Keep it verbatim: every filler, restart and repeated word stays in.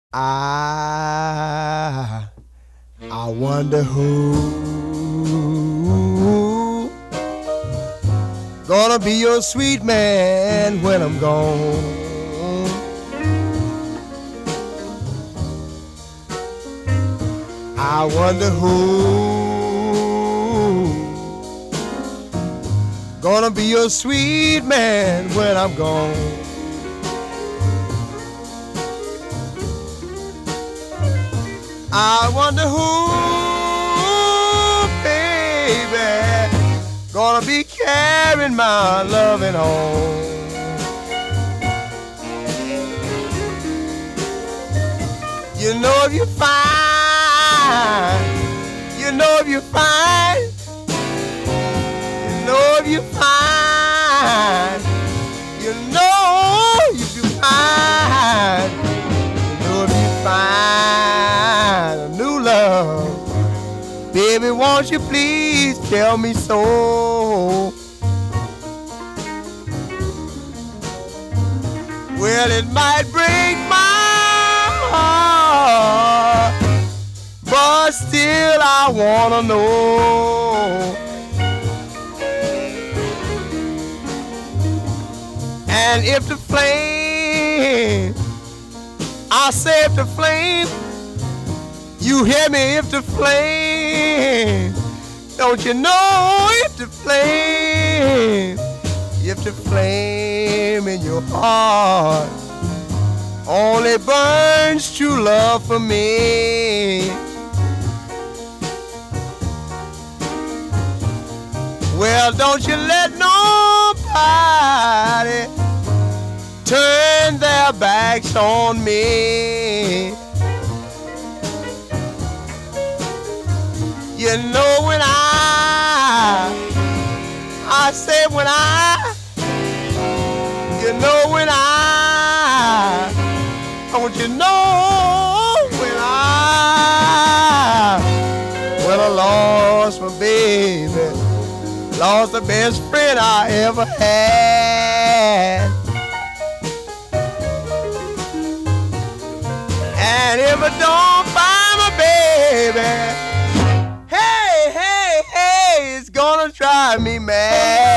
I I wonder who gonna be your sweet man when I'm gone. I wonder who gonna be your sweet man when I'm gone. I wonder who, baby, gonna be carrying my loving home. You know if you find, you know if you find, you know if you find, you know if you find, you know if you find a new love, baby, won't you please tell me so? Well, it might break my heart, but still I wanna know. And if the flame, I say if the flame, you hear me, if the flame, don't you know if the flame, if the flame in your heart only burns true love for me, well, don't you let nobody turn their backs on me. You know when I, I say when I, you know when I, don't you know when I, when I lost my baby, lost the best friend I ever had. And if I don't find my baby, hey, hey, hey, it's gonna drive me mad.